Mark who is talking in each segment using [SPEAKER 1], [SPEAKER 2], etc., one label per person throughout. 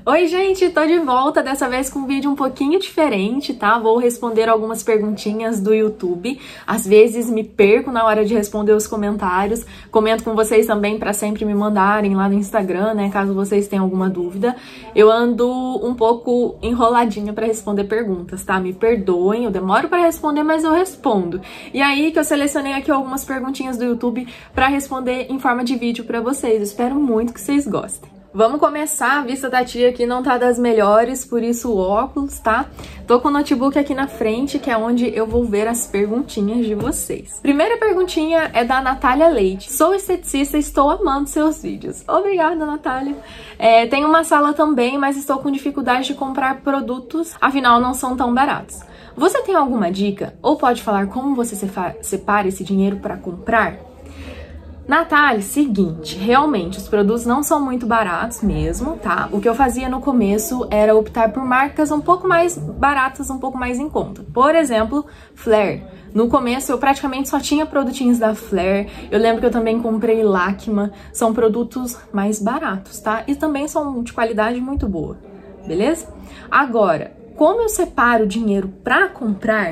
[SPEAKER 1] Oi, gente, tô de volta, dessa vez com um vídeo um pouquinho diferente, tá? Vou responder algumas perguntinhas do YouTube. Às vezes me perco na hora de responder os comentários. Comento com vocês também pra sempre me mandarem lá no Instagram, né? Caso vocês tenham alguma dúvida. Eu ando um pouco enroladinha pra responder perguntas, tá? Me perdoem, eu demoro pra responder, mas eu respondo. E aí que eu selecionei aqui algumas perguntinhas do YouTube pra responder em forma de vídeo pra vocês. Eu espero muito que vocês gostem. Vamos começar, a vista da tia aqui não tá das melhores, por isso o óculos, tá? Tô com o notebook aqui na frente, que é onde eu vou ver as perguntinhas de vocês. Primeira perguntinha é da Natália Leite. Sou esteticista e estou amando seus vídeos. Obrigada, Natália. Tenho uma sala também, mas estou com dificuldade de comprar produtos, afinal não são tão baratos. Você tem alguma dica? Ou pode falar como você separa esse dinheiro para comprar? Natália, seguinte, realmente os produtos não são muito baratos mesmo, tá? O que eu fazia no começo era optar por marcas um pouco mais baratas, um pouco mais em conta. Por exemplo, Flare. No começo eu praticamente só tinha produtinhos da Flare. Eu lembro que eu também comprei Lakma. São produtos mais baratos, tá? E também são de qualidade muito boa, beleza? Agora, como eu separo o dinheiro pra comprar?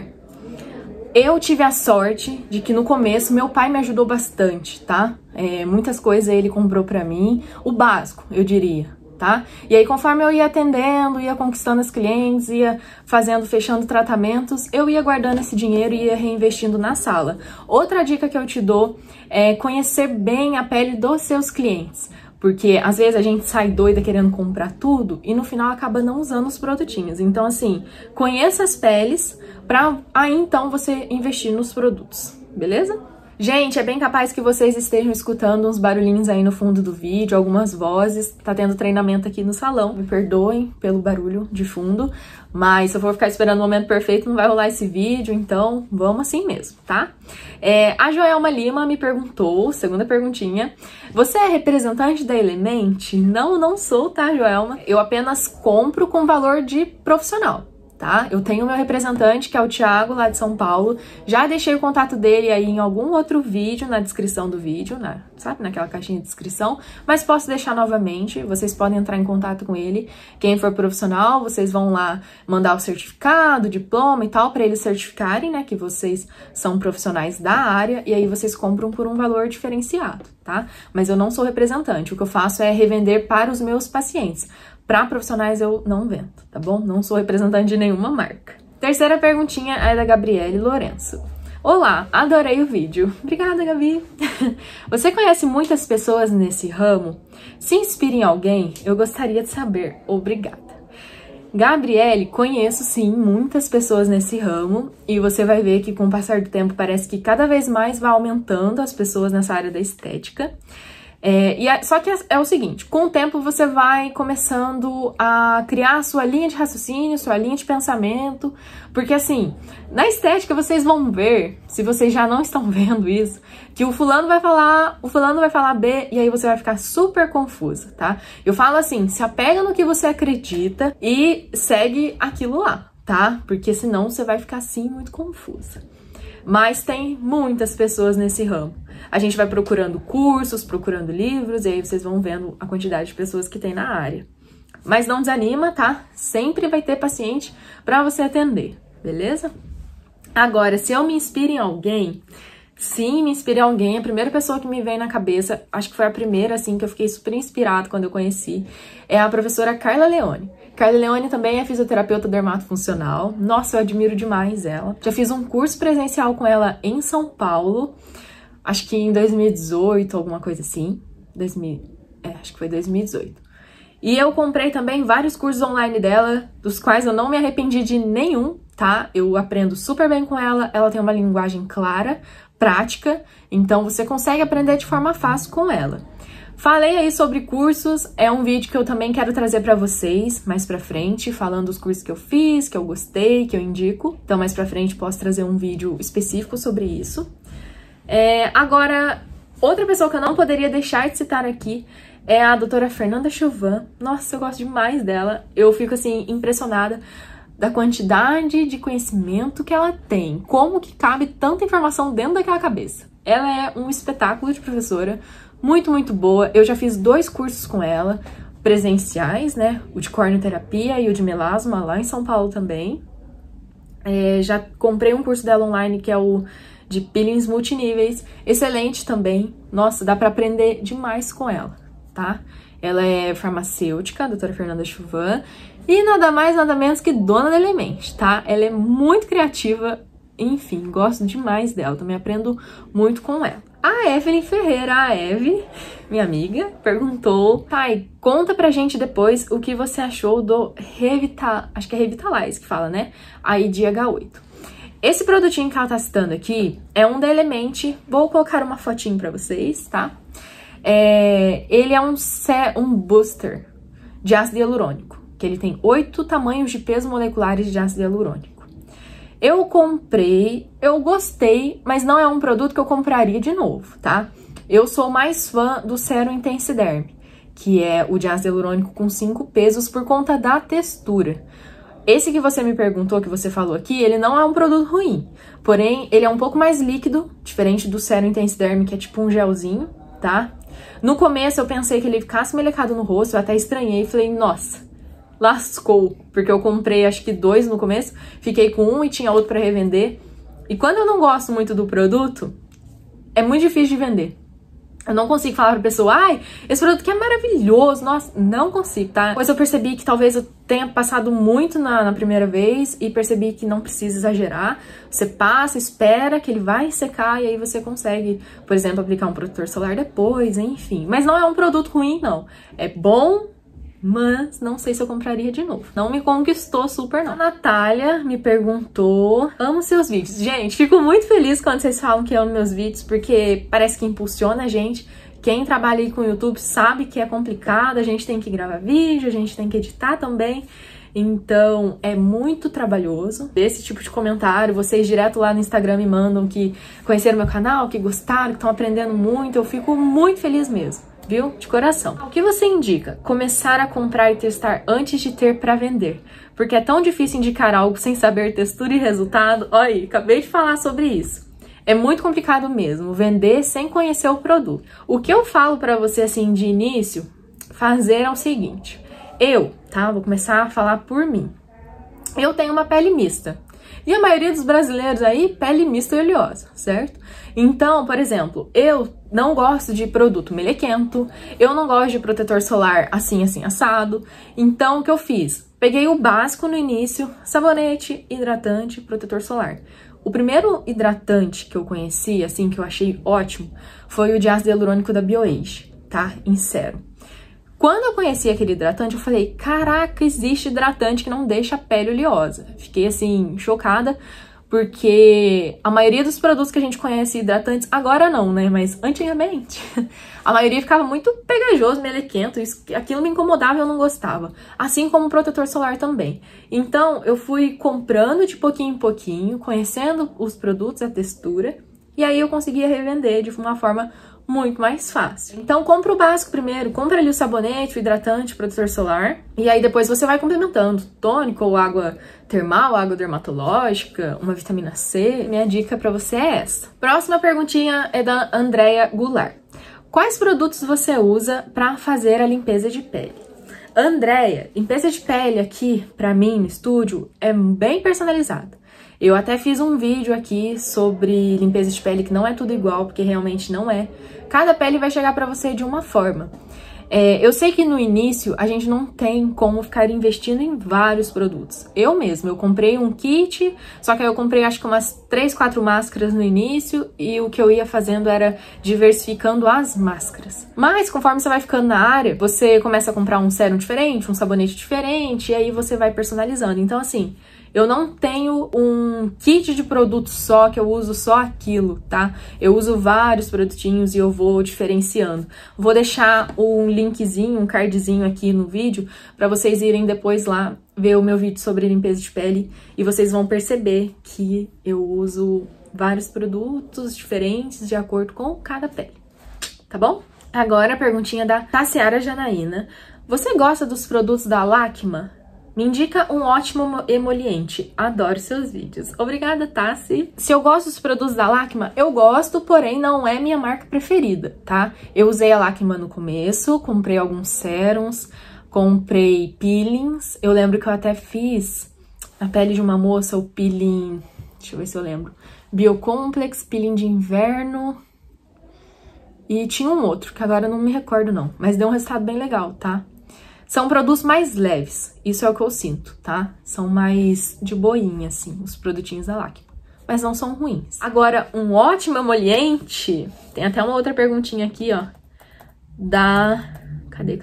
[SPEAKER 1] Eu tive a sorte de que no começo meu pai me ajudou bastante, tá? Muitas coisas ele comprou pra mim, o básico, eu diria, tá? E aí conforme eu ia atendendo, ia conquistando as clientes, ia fechando tratamentos, eu ia guardando esse dinheiro e ia reinvestindo na sala. Outra dica que eu te dou é conhecer bem a pele dos seus clientes. Porque às vezes a gente sai doida querendo comprar tudo e no final acaba não usando os produtinhos. Então assim, conheça as peles pra aí então você investir nos produtos, beleza? Gente, é bem capaz que vocês estejam escutando uns barulhinhos aí no fundo do vídeo, algumas vozes. Tá tendo treinamento aqui no salão. Me perdoem pelo barulho de fundo, mas se eu for ficar esperando o momento perfeito, não vai rolar esse vídeo, então vamos assim mesmo, tá? A Joelma Lima me perguntou, segunda perguntinha, você é representante da Element? Não, não sou, tá, Joelma? Eu apenas compro com valor de profissional. Tá? Eu tenho meu representante, que é o Thiago, lá de São Paulo. Já deixei o contato dele aí em algum outro vídeo, na descrição do vídeo, sabe? Naquela caixinha de descrição. Mas posso deixar novamente, vocês podem entrar em contato com ele. Quem for profissional, vocês vão lá mandar o certificado, diploma e tal, para eles certificarem, né, que vocês são profissionais da área. E aí vocês compram por um valor diferenciado, tá? Mas eu não sou representante, o que eu faço é revender para os meus pacientes. Para profissionais eu não vendo, tá bom? Não sou representante de nenhuma marca. Terceira perguntinha é da Gabriele Lourenço. Olá, adorei o vídeo. Obrigada, Gabi. Você conhece muitas pessoas nesse ramo? Se inspira em alguém, eu gostaria de saber. Obrigada. Gabriele, conheço sim muitas pessoas nesse ramo e você vai ver que com o passar do tempo parece que cada vez mais vai aumentando as pessoas nessa área da estética. Só que é o seguinte, com o tempo você vai começando a criar a sua linha de raciocínio, sua linha de pensamento, porque assim, na estética vocês vão ver, se vocês já não estão vendo isso, que o fulano vai falar B e aí você vai ficar super confusa, tá? Eu falo assim, se apega no que você acredita e segue aquilo lá, tá? Porque senão você vai ficar assim muito confusa. Mas tem muitas pessoas nesse ramo. A gente vai procurando cursos, procurando livros, e aí vocês vão vendo a quantidade de pessoas que tem na área. Mas não desanima, tá? Sempre vai ter paciente pra você atender, beleza? Agora, se eu me inspiro em alguém, sim, me inspirei em alguém, a primeira pessoa que me veio na cabeça, acho que foi a primeira, assim, que eu fiquei super inspirada quando eu conheci, é a professora Carla Leone. Carla Leone também é fisioterapeuta dermatofuncional. Nossa, eu admiro demais ela. Já fiz um curso presencial com ela em São Paulo, acho que em 2018, alguma coisa assim. Acho que foi 2018. E eu comprei também vários cursos online dela, dos quais eu não me arrependi de nenhum, tá? Eu aprendo super bem com ela, ela tem uma linguagem clara, prática, então você consegue aprender de forma fácil com ela. Falei aí sobre cursos, é um vídeo que eu também quero trazer pra vocês mais pra frente, falando dos cursos que eu fiz, que eu gostei, que eu indico. Então mais pra frente posso trazer um vídeo específico sobre isso. Agora, outra pessoa que eu não poderia deixar de citar aqui é a doutora Fernanda Chauvin. Nossa, eu gosto demais dela, eu fico assim impressionada da quantidade de conhecimento que ela tem, como que cabe tanta informação dentro daquela cabeça. Ela é um espetáculo de professora, muito, muito boa. Eu já fiz 2 cursos com ela, presenciais, né? O de corneoterapia e o de melasma lá em São Paulo também. Já comprei um curso dela online que é o de peelings multiníveis, excelente também. Nossa, dá pra aprender demais com ela, tá? Ela é farmacêutica, a doutora Fernanda Chuvan, e nada mais, nada menos que dona da Elemente, tá? Ela é muito criativa, enfim, gosto demais dela, também aprendo muito com ela. A Evelyn Ferreira, a Eve, minha amiga, perguntou: Thay, conta pra gente depois o que você achou do acho que é Revitalize que fala, né? Aí de H8. Esse produtinho que ela tá citando aqui é um da Elemente, vou colocar uma fotinho pra vocês, tá? Ele é um booster de ácido hialurônico, que ele tem 8 tamanhos de peso moleculares de ácido hialurônico. Eu comprei, eu gostei, mas não é um produto que eu compraria de novo, tá? Eu sou mais fã do Serum Intensiderm, que é o de ácido hialurônico com 5 pesos por conta da textura. Esse que você me perguntou, que você falou aqui, ele não é um produto ruim, porém ele é um pouco mais líquido, diferente do Serum Intensiderm, que é tipo um gelzinho, tá? No começo eu pensei que ele ficasse melecado no rosto, eu até estranhei e falei, nossa, lascou, porque eu comprei acho que 2 no começo, fiquei com um e tinha outro pra revender. E quando eu não gosto muito do produto, é muito difícil de vender. Eu não consigo falar pra pessoa, ai, esse produto aqui é maravilhoso, nossa, não consigo, tá? Depois eu percebi que talvez eu tenha passado muito na primeira vez e percebi que não precisa exagerar. Você passa, espera que ele vai secar e aí você consegue, por exemplo, aplicar um protetor solar depois, enfim. Mas não é um produto ruim, não. É bom, mas não sei se eu compraria de novo. Não me conquistou super, não. A Natália me perguntou: amo seus vídeos. Gente, fico muito feliz quando vocês falam que amam meus vídeos, porque parece que impulsiona a gente. Quem trabalha aí com o YouTube sabe que é complicado, a gente tem que gravar vídeo, a gente tem que editar também. Então, é muito trabalhoso. Esse tipo de comentário, vocês direto lá no Instagram me mandam que conheceram meu canal, que gostaram, que estão aprendendo muito. Eu fico muito feliz mesmo, viu? De coração. O que você indica? Começar a comprar e testar antes de ter para vender. Porque é tão difícil indicar algo sem saber textura e resultado. Olha aí, acabei de falar sobre isso. É muito complicado mesmo, vender sem conhecer o produto. O que eu falo para você, assim, de início, fazer é o seguinte. Vou começar a falar por mim. Eu tenho uma pele mista. E a maioria dos brasileiros aí, pele mista e oleosa, certo? Então, por exemplo, eu não gosto de produto melequento, eu não gosto de protetor solar assim, assado. Então, o que eu fiz? Peguei o básico no início, sabonete, hidratante, protetor solar. O primeiro hidratante que eu conheci, assim, que eu achei ótimo, foi o de ácido hialurônico da BioAge, tá? Em sérum. Quando eu conheci aquele hidratante, eu falei, caraca, existe hidratante que não deixa a pele oleosa. Fiquei, assim, chocada, porque a maioria dos produtos que a gente conhece hidratantes, agora não, né? Mas antigamente, a maioria ficava muito pegajoso, melequento, aquilo me incomodava e eu não gostava. Assim como o protetor solar também. Então, eu fui comprando de pouquinho em pouquinho, conhecendo os produtos, a textura, e aí eu conseguia revender de uma forma muito mais fácil. Então, compra o básico primeiro, compra ali o sabonete, o hidratante, o protetor solar, e aí depois você vai complementando tônico ou água termal, água dermatológica, uma vitamina C. Minha dica pra você é essa. Próxima perguntinha é da Andrea Goulart. Quais produtos você usa pra fazer a limpeza de pele? Andrea, limpeza de pele aqui, pra mim, no estúdio, é bem personalizada. Eu até fiz um vídeo aqui sobre limpeza de pele que não é tudo igual, porque realmente não é. Cada pele vai chegar pra você de uma forma. Eu sei que no início a gente não tem como ficar investindo em vários produtos. Eu comprei um kit, só que aí eu comprei acho que umas 3, 4 máscaras no início e o que eu ia fazendo era diversificando as máscaras. Mas conforme você vai ficando na área, você começa a comprar um sérum diferente, um sabonete diferente e aí você vai personalizando. Então assim, eu não tenho um kit de produto só, que eu uso só aquilo, tá? Eu uso vários produtinhos e eu vou diferenciando. Vou deixar um linkzinho, um cardzinho aqui no vídeo, pra vocês irem depois lá ver o meu vídeo sobre limpeza de pele e vocês vão perceber que eu uso vários produtos diferentes de acordo com cada pele, tá bom? Agora a perguntinha da Tassiara Janaína. Você gosta dos produtos da Lakma? Me indica um ótimo emoliente. Adoro seus vídeos. Obrigada, Tassi. Se eu gosto dos produtos da Lakma, eu gosto, porém não é minha marca preferida, tá? Eu usei a Lakma no começo, comprei alguns sérums, Comprei peelings. Eu lembro que eu até fiz na pele de uma moça o peeling... Deixa eu ver se eu lembro. Biocomplex, peeling de inverno. E tinha um outro, que agora eu não me recordo não. Mas deu um resultado bem legal, tá? São produtos mais leves. Isso é o que eu sinto, tá? São mais de boinha, assim, os produtinhos da Lakme. Mas não são ruins. Agora, um ótimo emoliente... Tem até uma outra perguntinha aqui, ó. Da... Cadê?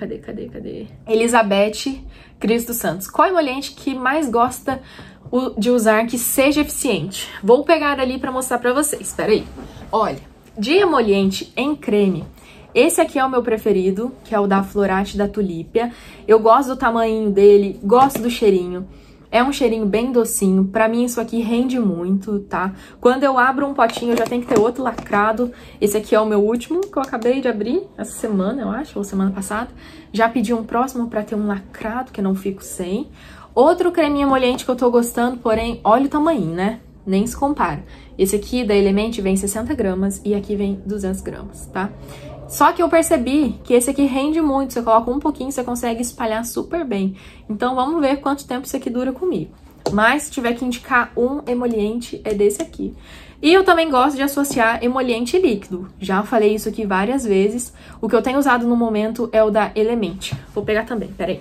[SPEAKER 1] Elizabeth Cristo Santos. Qual emoliente que mais gosta de usar que seja eficiente? Vou pegar ali pra mostrar pra vocês. Espera aí. Olha, de emoliente em creme, esse aqui é o meu preferido, que é o da Florate da Tulipia. Eu gosto do tamanho dele, gosto do cheirinho. É um cheirinho bem docinho. Pra mim isso aqui rende muito, tá? Quando eu abro um potinho, eu já tenho que ter outro lacrado. Esse aqui é o meu último, que eu acabei de abrir essa semana, eu acho, ou semana passada. Já pedi um próximo pra ter um lacrado, que eu não fico sem. Outro creminho emoliente que eu tô gostando, porém, olha o tamanho, né? Nem se compara. Esse aqui da Element vem 60 gramas e aqui vem 200 gramas, tá? Só que eu percebi que esse aqui rende muito, você coloca um pouquinho, você consegue espalhar super bem. Então vamos ver quanto tempo isso aqui dura comigo. Mas se tiver que indicar um emoliente, é desse aqui. E eu também gosto de associar emoliente líquido. Já falei isso aqui várias vezes. O que eu tenho usado no momento é o da Element. Vou pegar também, peraí.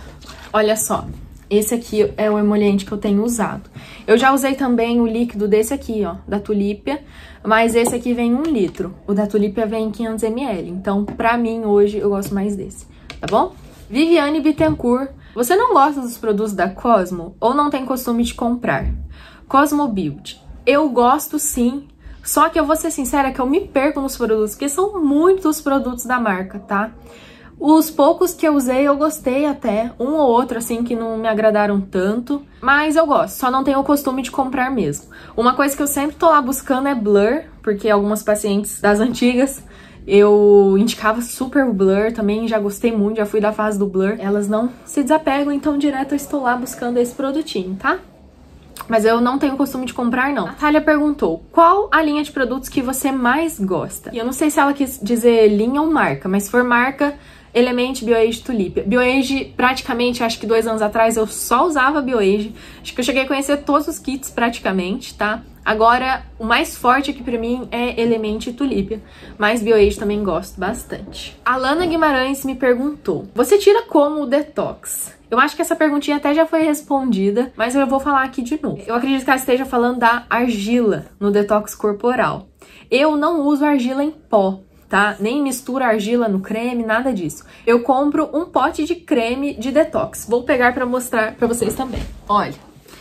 [SPEAKER 1] Olha só, esse aqui é o emoliente que eu tenho usado. Eu já usei também o líquido desse aqui, ó, da Tulipia, mas esse aqui vem 1 litro. O da Tulipia vem 500 ml, então pra mim hoje eu gosto mais desse, tá bom? Viviane Bittencourt, você não gosta dos produtos da Cosmo ou não tem costume de comprar? Cosmo Beauty, eu gosto sim, só que eu vou ser sincera que eu me perco nos produtos, porque são muitos produtos da marca, tá? Os poucos que eu usei eu gostei até, um ou outro assim que não me agradaram tanto, mas eu gosto, só não tenho o costume de comprar mesmo. Uma coisa que eu sempre tô lá buscando é Blur, porque algumas pacientes das antigas eu indicava super o Blur, também já gostei muito, já fui da fase do Blur. Elas não se desapegam, então direto eu estou lá buscando esse produtinho, tá? Mas eu não tenho o costume de comprar, não. Natália perguntou, qual a linha de produtos que você mais gosta? E eu não sei se ela quis dizer linha ou marca, mas se for marca, Element, BioAge, Tulipia. BioAge, praticamente, acho que 2 anos atrás eu só usava BioAge. Acho que eu cheguei a conhecer todos os kits praticamente, tá? Agora, o mais forte aqui pra mim é Element e Tulipia, mas BioAge também gosto bastante. Alana Guimarães me perguntou, você tira como o detox? Eu acho que essa perguntinha até já foi respondida, mas eu vou falar aqui de novo. Eu acredito que ela esteja falando da argila no detox corporal. Eu não uso argila em pó, tá? Nem misturo argila no creme, nada disso. Eu compro um pote de creme de detox. Vou pegar pra mostrar pra vocês também. Olha,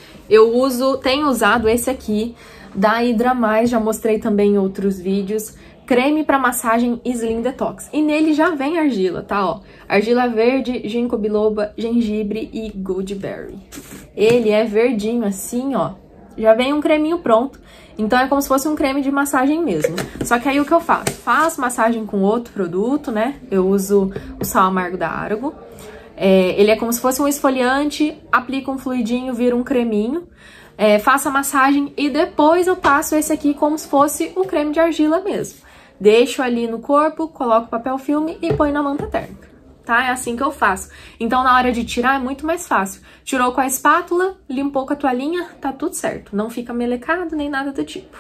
[SPEAKER 1] tenho usado esse aqui da Hydra Mais, já mostrei também em outros vídeos. Creme para massagem Slim Detox. E nele já vem argila, tá? Ó, argila verde, ginkgo biloba, gengibre e goldberry. Ele é verdinho assim, ó. Já vem um creminho pronto. Então é como se fosse um creme de massagem mesmo. Só que aí o que eu faço? Faço massagem com outro produto, né? Eu uso o sal amargo da Argo. Ele é como se fosse um esfoliante, aplico um fluidinho, vira um creminho. Faço a massagem e depois eu passo esse aqui como se fosse um creme de argila mesmo. Deixo ali no corpo, coloco papel filme e põe na manta térmica, tá? É assim que eu faço. Então, na hora de tirar, é muito mais fácil. Tirou com a espátula, limpou com a toalhinha, tá tudo certo. Não fica melecado nem nada do tipo,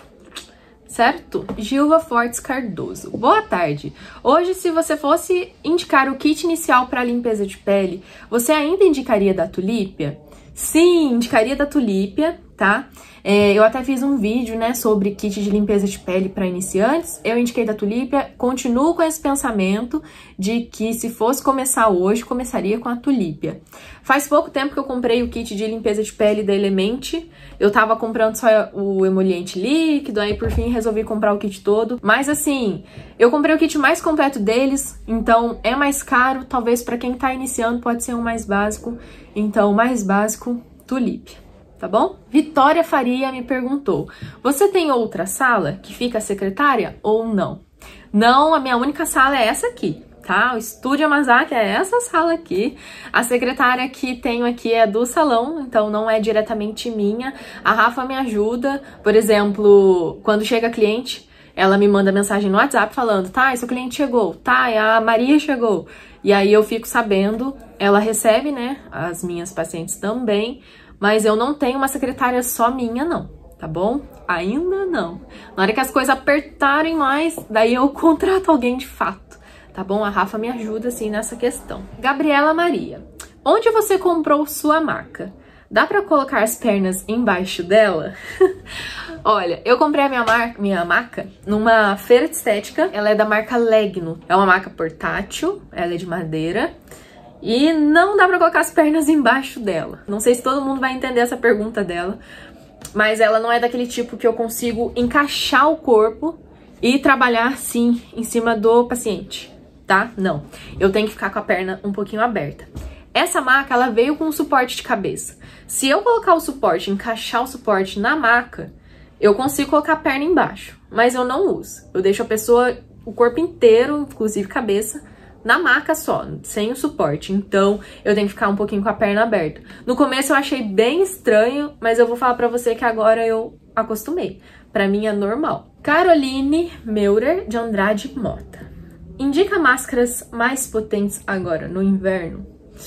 [SPEAKER 1] certo? Gilva Fortes Cardoso. Boa tarde. Hoje, se você fosse indicar o kit inicial para limpeza de pele, você ainda indicaria da Tulipia? Sim, indicaria da Tulipia, tá? Eu até fiz um vídeo, né, sobre kit de limpeza de pele para iniciantes. Eu indiquei da Tulipia, continuo com esse pensamento de que se fosse começar hoje, começaria com a Tulipia. Faz pouco tempo que eu comprei o kit de limpeza de pele da Element. Eu tava comprando só o emoliente líquido, aí por fim resolvi comprar o kit todo. Mas assim, eu comprei o kit mais completo deles, então é mais caro, talvez para quem tá iniciando pode ser um mais básico. Então, o mais básico, Tulipia. Tá bom? Vitória Faria me perguntou, você tem outra sala que fica a secretária ou não? Não, a minha única sala é essa aqui, tá? O Estúdio Amazaki é essa sala aqui. A secretária que tenho aqui é do salão, então não é diretamente minha. A Rafa me ajuda, por exemplo, quando chega cliente, ela me manda mensagem no WhatsApp falando, tá, seu cliente chegou, tá, a Maria chegou. E aí eu fico sabendo, ela recebe, né, as minhas pacientes também, mas eu não tenho uma secretária só minha, não, tá bom? Ainda não. Na hora que as coisas apertarem mais, daí eu contrato alguém de fato, tá bom? A Rafa me ajuda, assim, nessa questão. Gabriela Maria, onde você comprou sua maca? Dá pra colocar as pernas embaixo dela? Olha, eu comprei a minha maca numa feira de estética. Ela é da marca Legno. É uma maca portátil, ela é de madeira. E não dá pra colocar as pernas embaixo dela. Não sei se todo mundo vai entender essa pergunta dela. Mas ela não é daquele tipo que eu consigo encaixar o corpo e trabalhar, sim, em cima do paciente, tá? Não. Eu tenho que ficar com a perna um pouquinho aberta. Essa maca, ela veio com um suporte de cabeça. Se eu colocar o suporte, encaixar o suporte na maca, eu consigo colocar a perna embaixo, mas eu não uso. Eu deixo a pessoa, o corpo inteiro, inclusive cabeça, na maca só, sem o suporte. Então, eu tenho que ficar um pouquinho com a perna aberta. No começo eu achei bem estranho, mas eu vou falar pra você que agora eu acostumei. Pra mim é normal. Caroline Meurer, de Andrade Mota. Indica máscaras mais potentes agora, no inverno?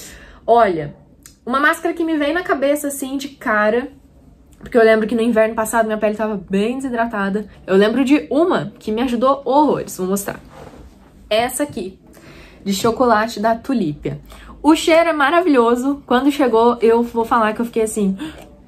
[SPEAKER 1] Olha, uma máscara que me veio na cabeça, assim, de cara, porque eu lembro que no inverno passado minha pele tava bem desidratada. Eu lembro de uma que me ajudou horrores, vou mostrar. Essa aqui, de chocolate da Tulípia. O cheiro é maravilhoso. Quando chegou, eu vou falar que eu fiquei assim...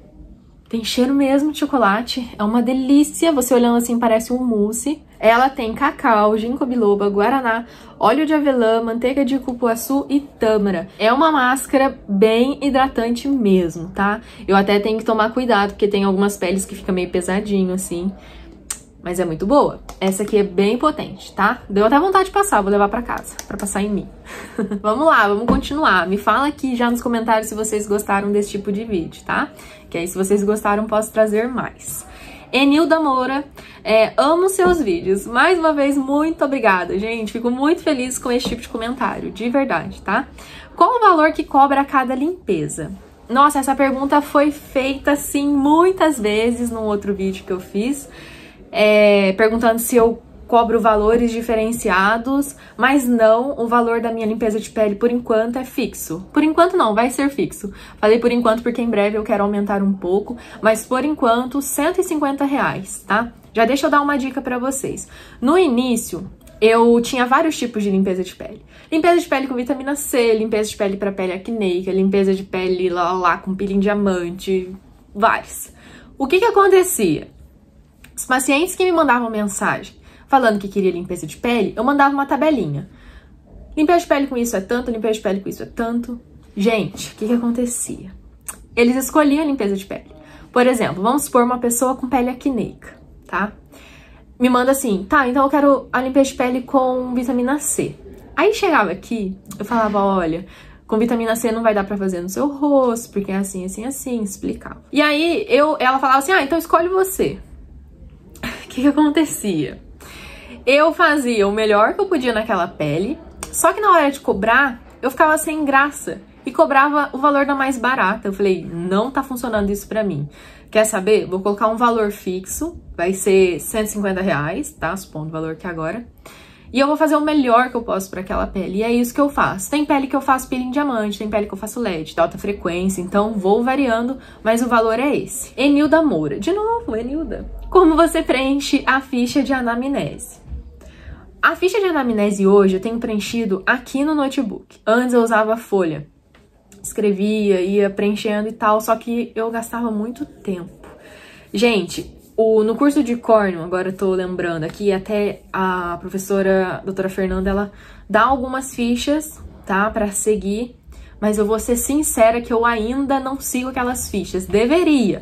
[SPEAKER 1] Tem cheiro mesmo de chocolate, é uma delícia, você olhando assim parece um mousse. Ela tem cacau, ginkgo biloba, guaraná, óleo de avelã, manteiga de cupuaçu e tâmara. É uma máscara bem hidratante mesmo, tá? Eu até tenho que tomar cuidado, porque tem algumas peles que fica meio pesadinho assim. Mas é muito boa. Essa aqui é bem potente, tá? Deu até vontade de passar, vou levar pra casa, pra passar em mim. Vamos lá, vamos continuar. Me fala aqui já nos comentários se vocês gostaram desse tipo de vídeo, tá? Que aí se vocês gostaram, posso trazer mais. Enilda Moura, amo seus vídeos. Mais uma vez, muito obrigada, gente. Fico muito feliz com esse tipo de comentário, de verdade, tá? Qual o valor que cobra a cada limpeza? Nossa, essa pergunta foi feita, sim, muitas vezes no outro vídeo que eu fiz. Perguntando se eu cobro valores diferenciados, mas não, o valor da minha limpeza de pele por enquanto é fixo. Por enquanto não, vai ser fixo. Falei por enquanto porque em breve eu quero aumentar um pouco, mas por enquanto R$150, tá? Já deixa eu dar uma dica pra vocês. No início, eu tinha vários tipos de limpeza de pele. Limpeza de pele com vitamina C, limpeza de pele pra pele acneica, limpeza de pele lá com peeling diamante, vários. O que acontecia? Os pacientes que me mandavam mensagem falando que queria limpeza de pele, eu mandava uma tabelinha. Limpeza de pele com isso é tanto, limpeza de pele com isso é tanto. Gente, o que acontecia? Eles escolhiam a limpeza de pele. Por exemplo, vamos supor uma pessoa com pele acneica, tá? Me manda assim, tá, então eu quero a limpeza de pele com vitamina C. Aí chegava aqui, eu falava, olha, com vitamina C não vai dar pra fazer no seu rosto, porque é assim, assim, assim, explicava. E aí ela falava assim, então escolhe você. O que acontecia? Eu fazia o melhor que eu podia naquela pele, só que na hora de cobrar, eu ficava sem graça e cobrava o valor da mais barata. Eu falei, não tá funcionando isso pra mim. Quer saber? Vou colocar um valor fixo, vai ser R$150, tá? Supondo o valor que é agora. E eu vou fazer o melhor que eu posso pra aquela pele. E é isso que eu faço. Tem pele que eu faço peeling diamante, tem pele que eu faço LED, de alta frequência. Então vou variando, mas o valor é esse. Enilda Moura. De novo, Enilda. Como você preenche a ficha de anamnese? A ficha de anamnese hoje eu tenho preenchido aqui no notebook. Antes eu usava folha. Escrevia, ia preenchendo e tal, só que eu gastava muito tempo. Gente, no curso de córneo, agora eu tô lembrando aqui, até a professora doutora Fernanda, ela dá algumas fichas, tá, pra seguir, mas eu vou ser sincera que eu ainda não sigo aquelas fichas, deveria.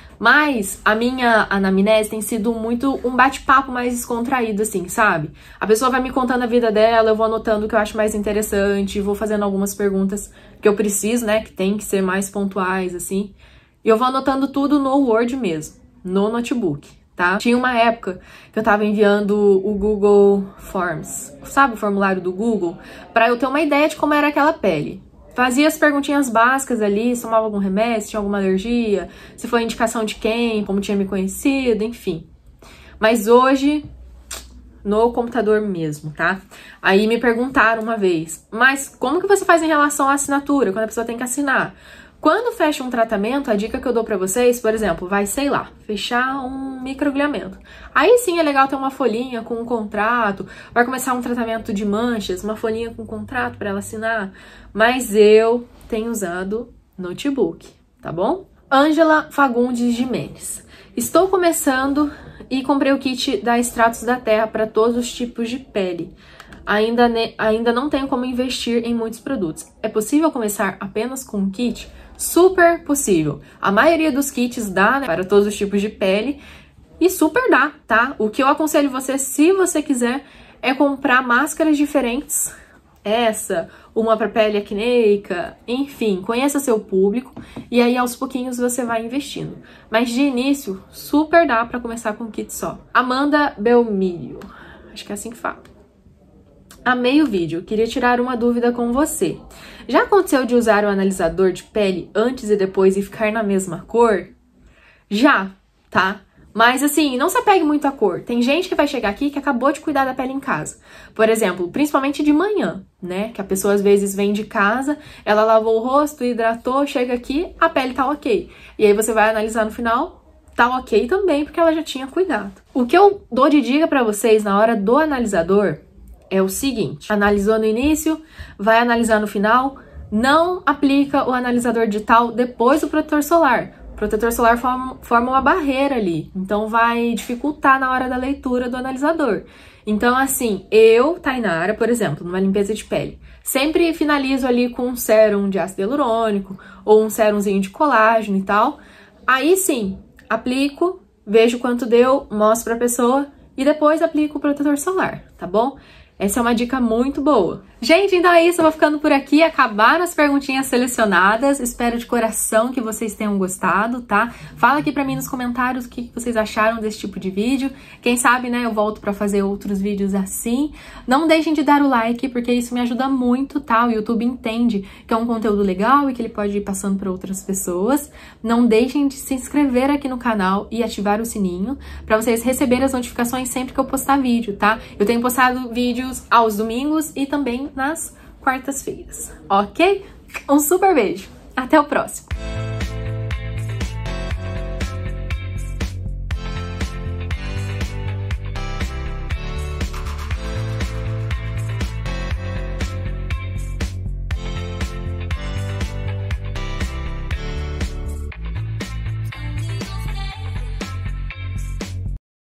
[SPEAKER 1] Mas a minha anamnese tem sido muito um bate-papo mais descontraído, assim, sabe? A pessoa vai me contando a vida dela, eu vou anotando o que eu acho mais interessante, vou fazendo algumas perguntas que eu preciso, né, que tem que ser mais pontuais, assim. E eu vou anotando tudo no Word mesmo, no notebook, tá? Tinha uma época que eu tava enviando o Google Forms, sabe o formulário do Google? Pra eu ter uma ideia de como era aquela pele. Fazia as perguntinhas básicas ali, se tomava algum remédio, se tinha alguma alergia, se foi indicação de quem, como tinha me conhecido, enfim. Mas hoje no computador mesmo, tá? Aí me perguntaram uma vez, mas como que você faz em relação à assinatura, quando a pessoa tem que assinar? Quando fecha um tratamento, a dica que eu dou pra vocês, por exemplo, vai, sei lá, fechar um microagulhamento. Aí sim é legal ter uma folhinha com um contrato, vai começar um tratamento de manchas, uma folhinha com um contrato pra ela assinar, mas eu tenho usado notebook, tá bom? Ângela Fagundes Jimenez. Estou começando e comprei o kit da Extratos da Terra para todos os tipos de pele. Ainda não tenho como investir em muitos produtos. É possível começar apenas com um kit? Super possível. A maioria dos kits dá, né, para todos os tipos de pele e super dá, tá? O que eu aconselho você, se você quiser, é comprar máscaras diferentes. Essa, uma para pele acneica, enfim, conheça seu público e aí aos pouquinhos você vai investindo. Mas de início, super dá para começar com um kit só. Amanda Belmilho, acho que é assim que fala. Amei o vídeo, queria tirar uma dúvida com você. Já aconteceu de usar o analisador de pele antes e depois e ficar na mesma cor? Já, tá? Mas assim, não se apegue muito à cor. Tem gente que vai chegar aqui que acabou de cuidar da pele em casa. Por exemplo, principalmente de manhã, né? Que a pessoa às vezes vem de casa, ela lavou o rosto, hidratou, chega aqui, a pele tá ok. E aí você vai analisar no final, tá ok também, porque ela já tinha cuidado. O que eu dou de dica pra vocês na hora do analisador é o seguinte: analisou no início, vai analisar no final, não aplica o analisador digital depois do protetor solar. O protetor solar forma uma barreira ali, então vai dificultar na hora da leitura do analisador. Então, assim, eu, Tainara, por exemplo, numa limpeza de pele, sempre finalizo ali com um sérum de ácido hialurônico ou um sérumzinho de colágeno e tal. Aí sim, aplico, vejo quanto deu, mostro pra pessoa e depois aplico o protetor solar, tá bom? Essa é uma dica muito boa. Gente, então é isso, eu vou ficando por aqui. Acabaram as perguntinhas selecionadas. Espero de coração que vocês tenham gostado, tá? Fala aqui pra mim nos comentários o que vocês acharam desse tipo de vídeo. Quem sabe, né, eu volto pra fazer outros vídeos assim. Não deixem de dar o like, porque isso me ajuda muito, tá? O YouTube entende que é um conteúdo legal e que ele pode ir passando pra outras pessoas. Não deixem de se inscrever aqui no canal e ativar o sininho pra vocês receberem as notificações sempre que eu postar vídeo, tá? Eu tenho postado vídeos aos domingos e também nas quartas-feiras, ok? Um super beijo, até o próximo!